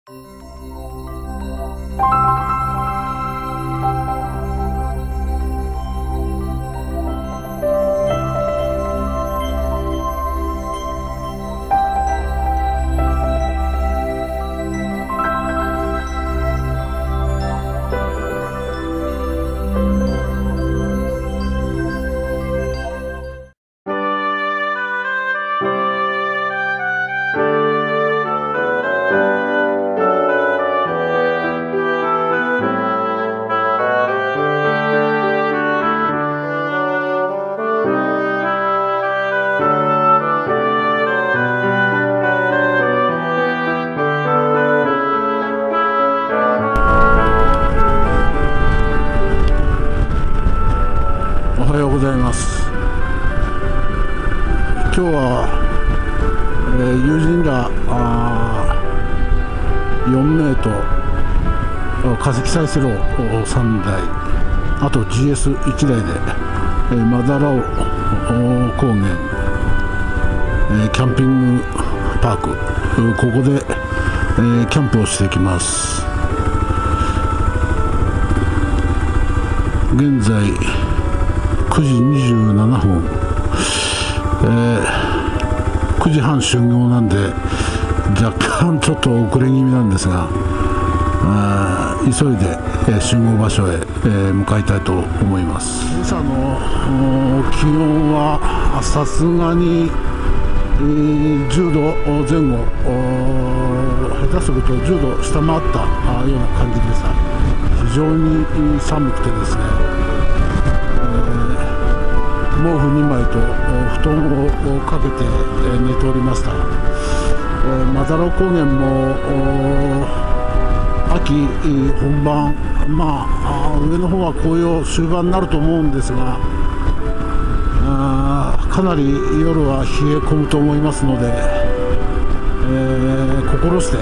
おはようございます。今日は、友人ら4名と化石再生炉3台、あと GS1 台で、マダラオ高原、キャンピングパーク、ここで、キャンプをしていきます。現在9時27分、9時半集合なんで若干ちょっと遅れ気味なんですが、急いで、集合場所へ、向かいたいと思います。今朝の気温はさすがに、10度前後、下手すると10度下回ったような感じでした。非常に寒くてですね、毛布2枚と布団をかけて寝ておりました。マダラオ高原も秋本番、上の方は紅葉終盤になると思うんですが、かなり夜は冷え込むと思いますので、心して、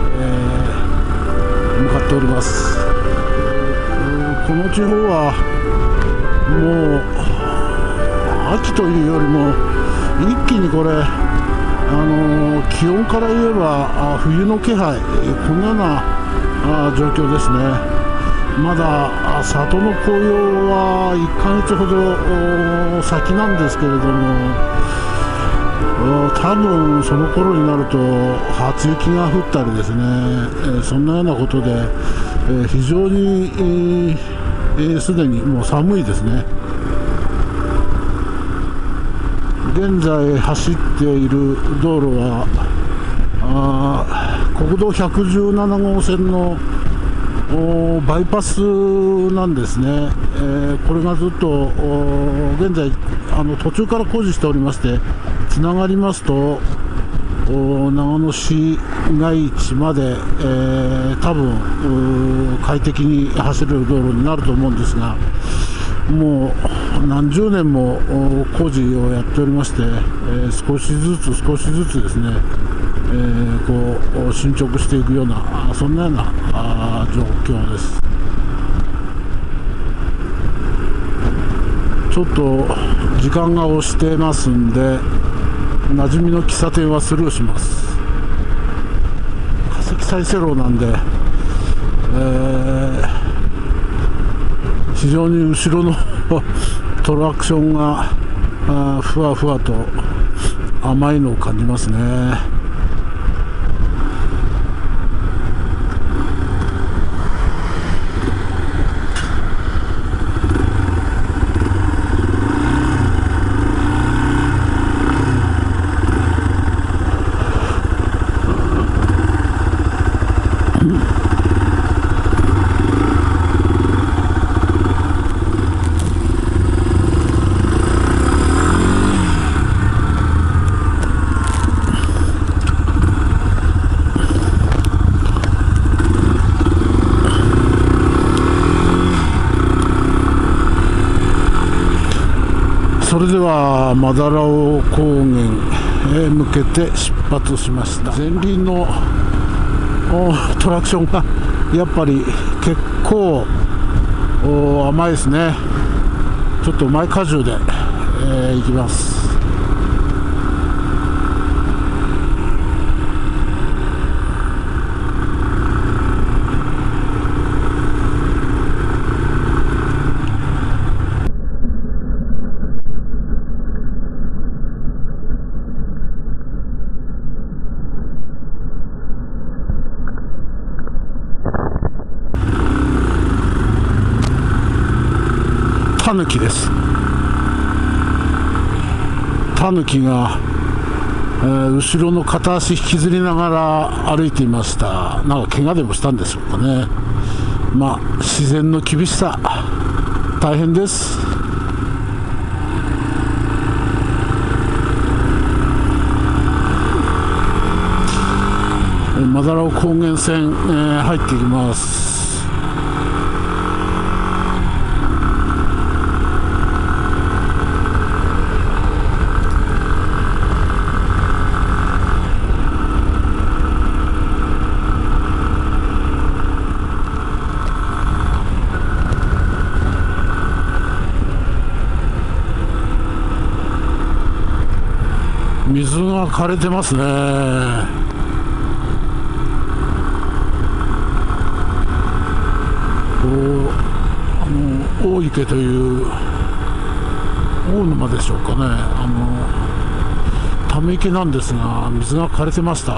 向かっております。この地方はもう秋というよりも一気にこれ、気温から言えば冬の気配、こんなような状況ですね。まだ里の紅葉は1ヶ月ほど先なんですけれども、多分その頃になると初雪が降ったりですね、そんなようなことで、非常にすでにもう寒いですね。現在走っている道路は国道117号線のバイパスなんですね。これがずっと現在途中から工事しておりまして、つながりますと長野市街地まで、多分快適に走れる道路になると思うんですが、もう何十年も工事をやっておりまして、少しずつですね、こう進捗していくような、そんなような状況です。ちょっと時間が押してますんで、馴染みの喫茶店はスルーします。化石再生炉なんで、非常に後ろのトラクションがふわふわと甘いのを感じますね。それではマダラオ高原へ向けて出発しました。前輪のトラクションがやっぱり結構甘いですね。ちょっと前荷重で、行きます。 タヌキです。タヌキが、後ろの片足引きずりながら歩いていました。なんか怪我でもしたんでしょうかね。まあ自然の厳しさ、大変です。マダラオ高原線、入っていきます。水が枯れてますね。大池という大沼でしょうかね。ため池なんですが水が枯れてました。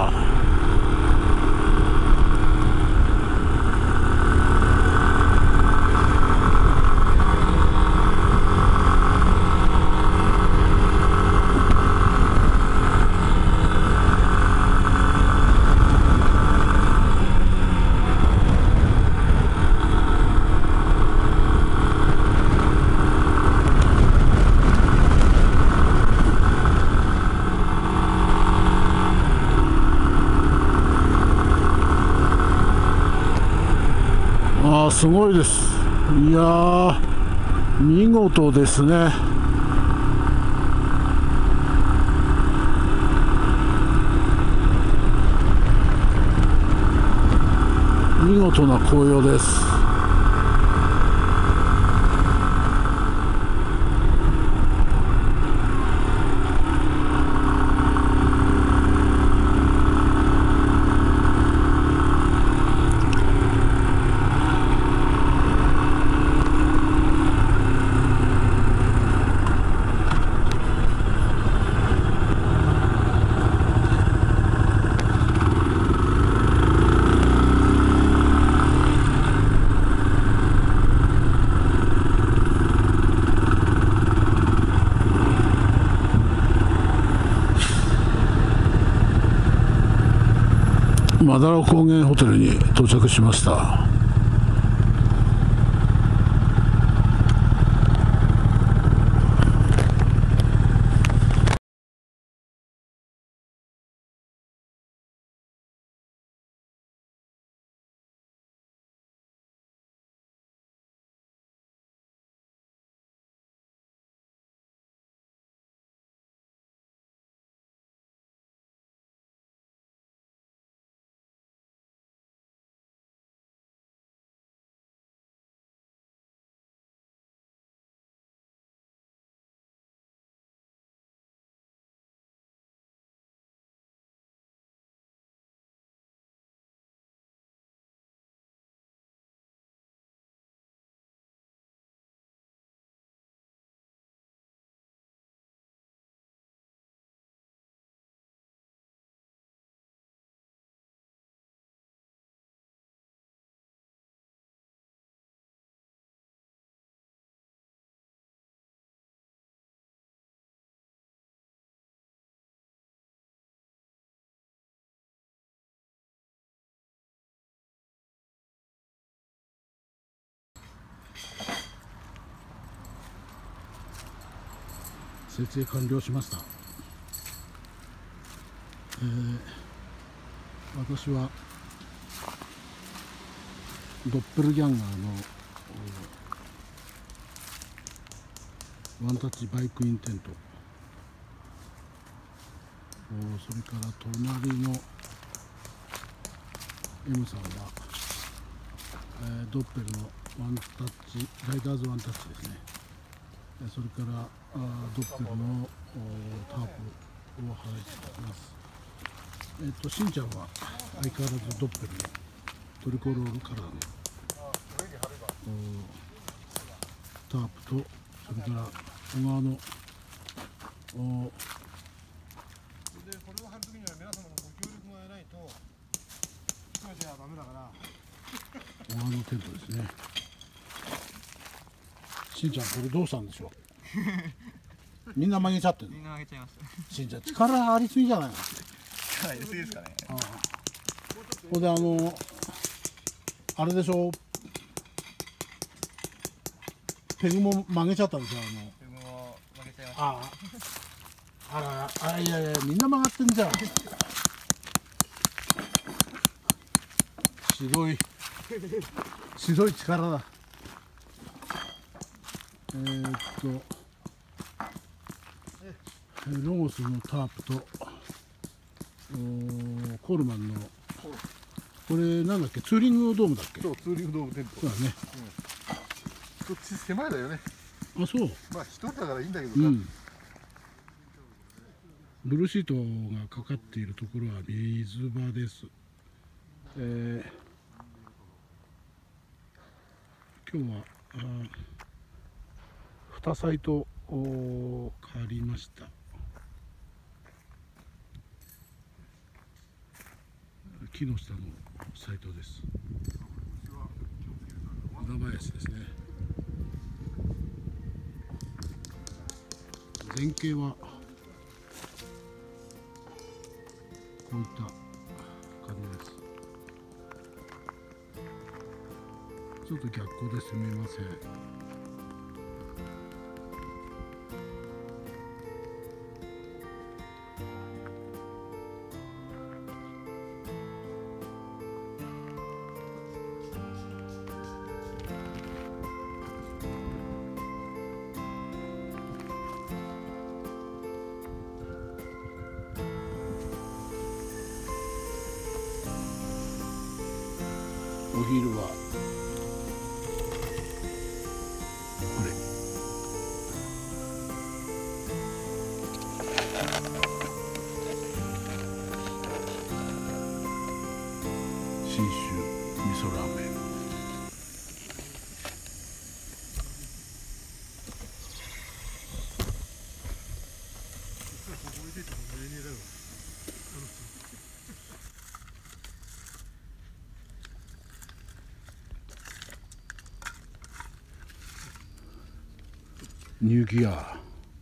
すごいです。いやー、見事ですね。見事な紅葉です。マダラオ高原ホテルに到着しました。設営完了しました。私はドッペルギャンガーのワンタッチバイクインテント、それから隣の M さんは、ドッペルのワンタッチライダーズワンタッチですね。それからドッペルのタープを払いています。しんちゃんは相変わらずドッペルのトリコロールカラーのタープと、それから小川のこれを貼るときには皆様のご協力がないと閉めてはダメだから小川のテントですね。 しんちゃんこれどうしたんでしょう。みんな曲げちゃってる。 みんな曲げちゃいました。 しんちゃん力ありすぎじゃないの。 力入れすぎですかね。 ああ、これであれでしょ、ペグも曲げちゃったんでしょ。 ペグも曲げちゃいました。 ああ、あら、いやいや、みんな曲がってんじゃん。ひどい力だ。ロゴスのタープとコールマンのこれなんだっけ、ツーリングドームだっけ。 そう、ツーリングドームテント。 そうだね。 こっち狭いだよね。 あ、そう。 まあ一人だからいいんだけどさ。 うん。ブルーシートがかかっているところは水場です。今日は2サイト借りました。木の下のサイトです。小田林ですね。前景はこういった感じです。ちょっと逆光ですみません。お昼はこれ。信州味噌ラーメン。ニューギア。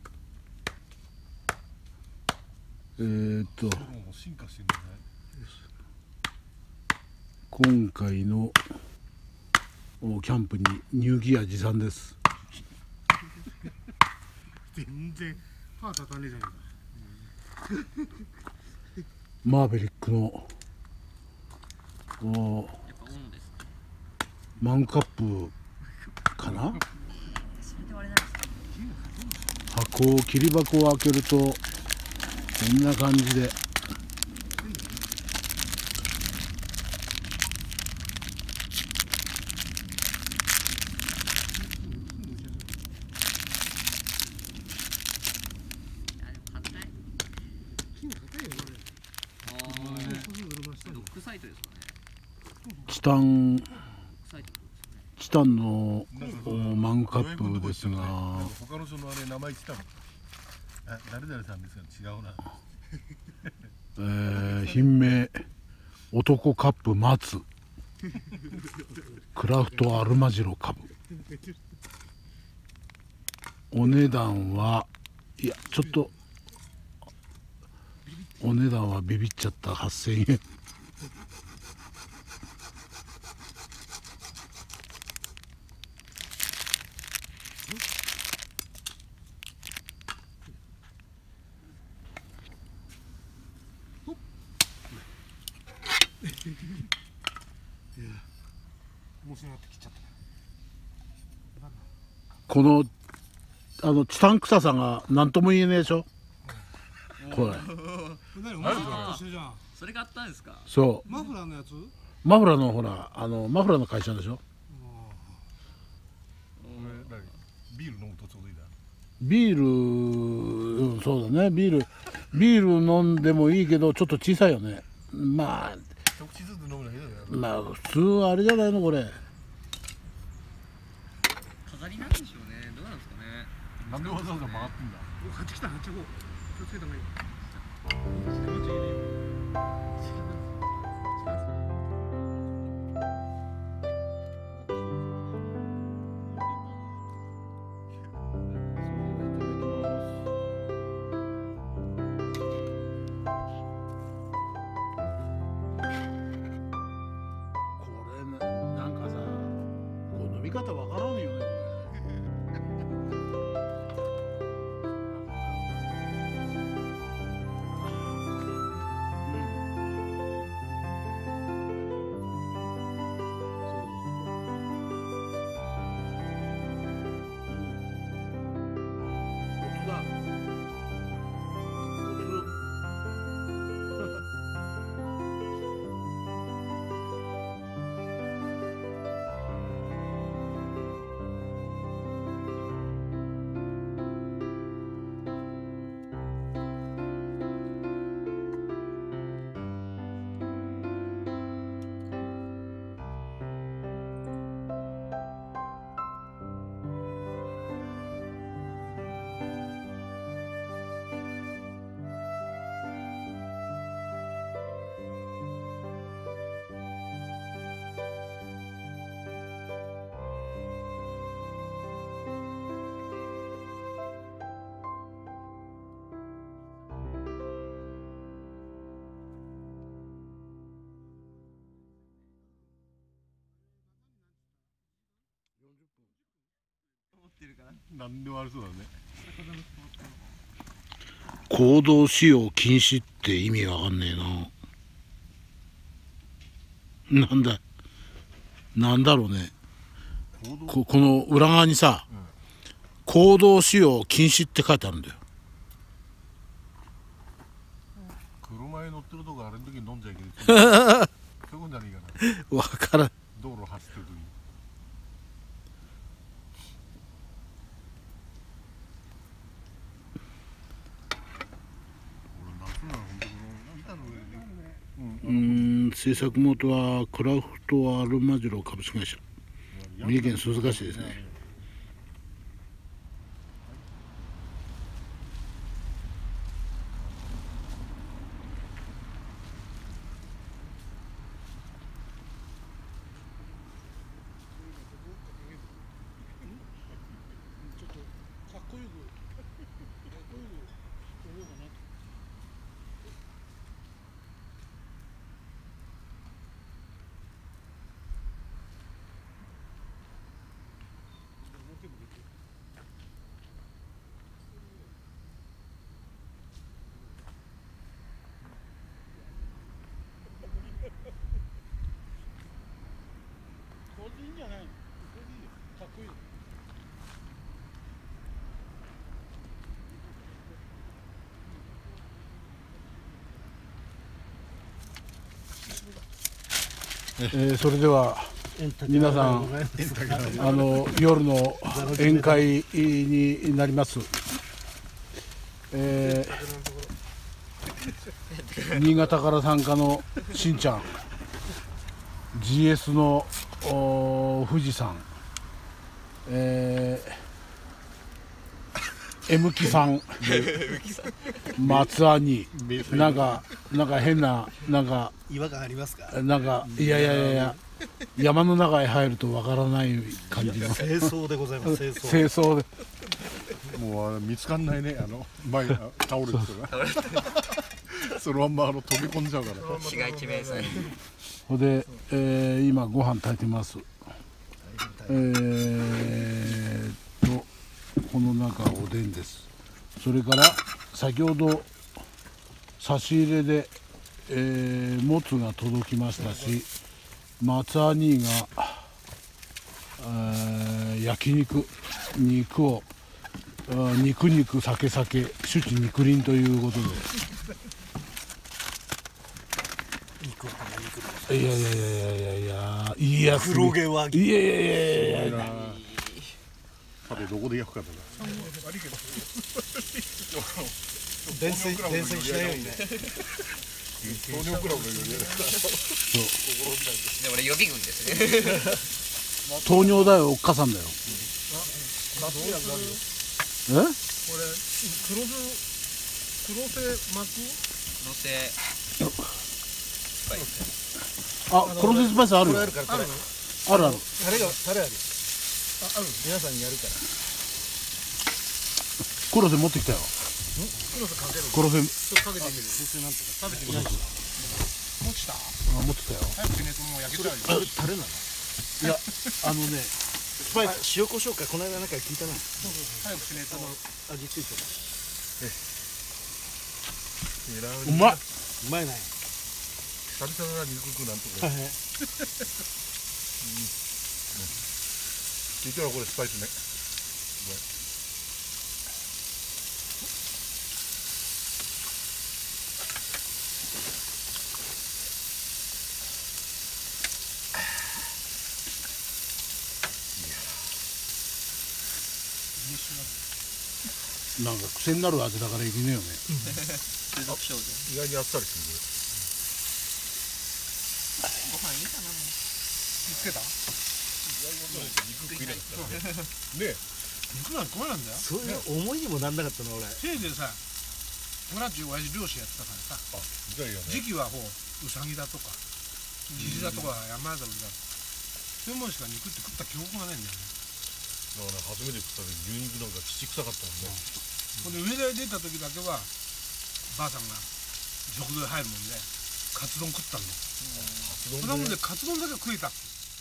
進化してるんだね。 今回のキャンプにニューギア持参です。 全然歯立たねえじゃないか。 マーベリックのマンカップかな。切り箱を開けるとこんな感じで、チタンのマンカップですが、 他の人のあれ名前言ってたの。誰々さんですが違うな。 品名男カップ松クラフトアルマジロ株。お値段はいやちょっとお値段はビビっちゃった。8000円。このチタン臭さが何とも言えねえでしょ。これそれがあったんですか。 そう、 マフラーのやつ。 マフラーのほらマフラーの会社でしょ。 ビール飲むとちょうどいいな。 ビール、そうだね、ビール飲んでもいいけどちょっと小さいよね。まあ一口ずつ飲むだけだよ。 まあ普通あれじゃないのこれ。 飾りなんでしょうね。どうなんですかね。 なんでわざわざ回ってんだ。 入ってきた、入ってこう。気をつけた方がいい。 方わからんよね。 なんでもありそうだね。 行動使用禁止って意味わかんねえな。なんだろうね。この裏側にさ、行動使用禁止って書いてあるんだよ。 車に乗ってるとこあれの時に飲んじゃいけない。そういうことじゃねえかな。 わからん。 道路走ってる時に。 制作元はクラフトアルマジロ株式会社、三重県鈴鹿市ですね。ちょっとかっこよく思うかな。これでいいんじゃないの？これでいいよ。かっこいいよ。それでは皆さん夜の宴会になります。新潟から参加のしんちゃん、 GS の富士山、M 木さん、松兄、なんか変な違和感ありますか？ いや山の中へ入るとわからない感じの清掃でございます。 清掃でもう見つかんないね。前倒れてるからそのまんま飛び込んじゃうから。 市街地名産。 ほで、今ご飯炊いてます。この中おでんです。それから先ほど差し入れで、もつが届きましたし、松兄が、焼肉を肉酒酒肉林ということで、いや黒毛和牛。 いやさてどこで焼くかだな。 伝線しないようにね。 糖尿クラブのように。 で俺予備軍ですね。 糖尿だよ、おっかさんだよ。 これ黒瀬巻く？ のせ黒瀬スパイスあるよ。 あるから。 ある。 タレあるよ。皆さんにやるから。 黒瀬持ってきたよ。黒瀬かけてみる。食べてみる。持ちた？ 持ってきたよ。 早くね、もう焼けたよ。タレなの？ いやスパイス塩コショウかこの間なんか聞いたな。 早くしねえと味ついてる。 うまい。 うまいね。 久々だ肉食うなんてこれ。聞いたらこれスパイスね。 なんか癖になる味だからいけねえよね。 中毒症状。 意外にあっさりすご飯いいかなもう。 見つけた？ る。肉食いないからね。ね。 肉なんかこれなんだよ。 そういう思いにもなんなかったな俺。 せいぜいさ、村中親父漁師やってたからさ、 あ、じゃあいいよね。 時期はウサギだとか、ジジだとか山田だ。そういうものしか肉って食った記憶がないんだよね。 だから初めて食った時牛肉なんか土臭かったもんね。 ほんで上田へ出た時だけはばあさんが食堂へ入るもんでカツ丼食ったんだよ。そんなもんでカツ丼だけ食えた。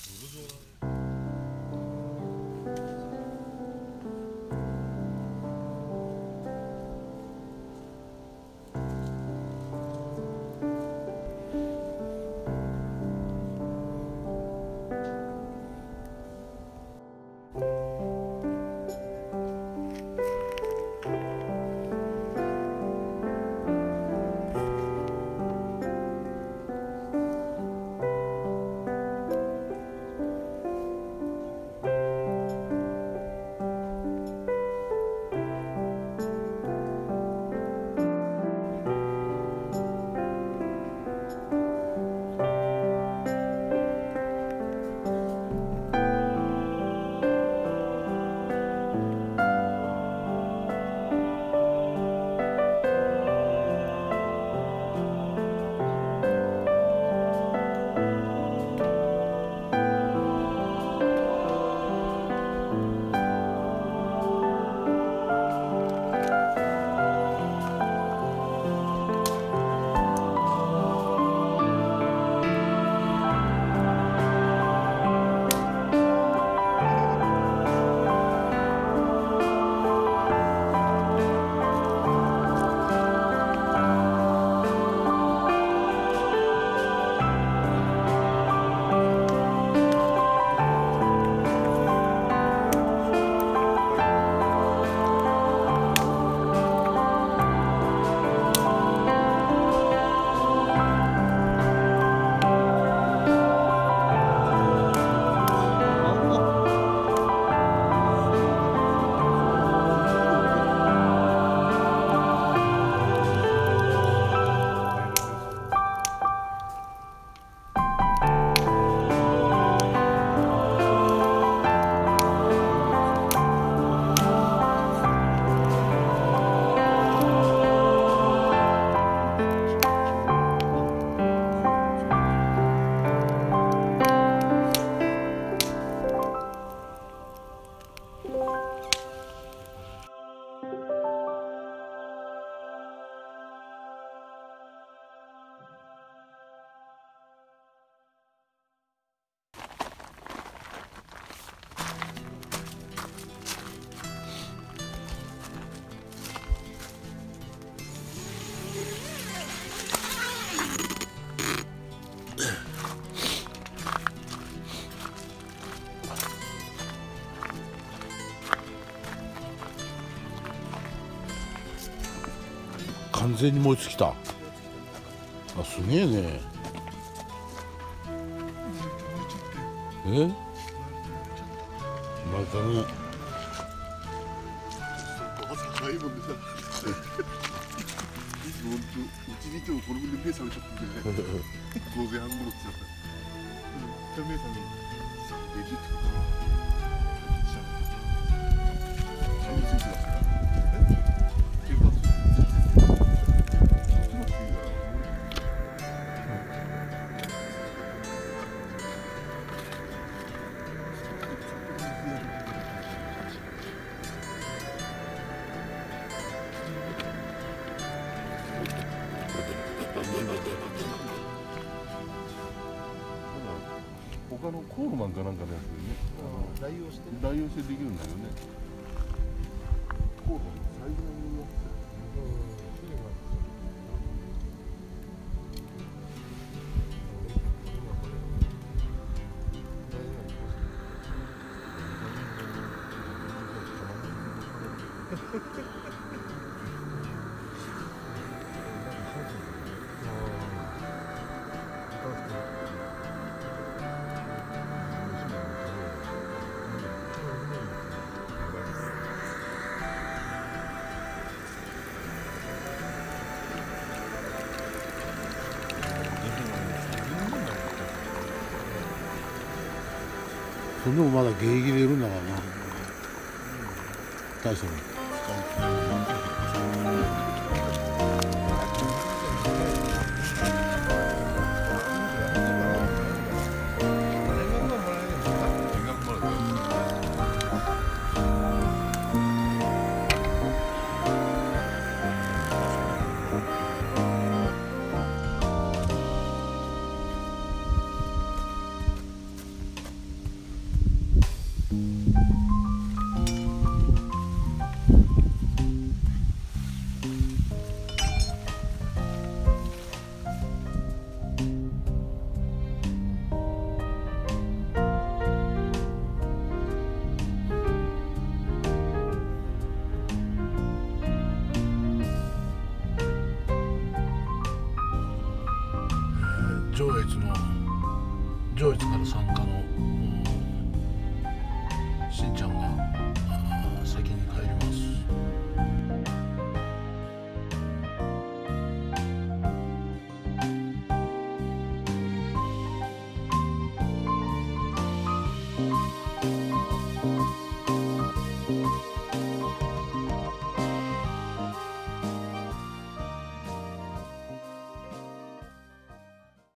完全に燃え尽きた。あ、すげえね。え？またね。 高いもんでさ。いつも本当うちにいてもこの分で目覚めちゃってんだよね。5時半頃ってさ。目覚め。できる。顔についてますから。北他のコールマンかなんかのやつでね、代用してできるんだよね。コールマンのサイズのやつ。 それでもまだ現役でいるんだからな、大将。上越から参加のしんちゃんが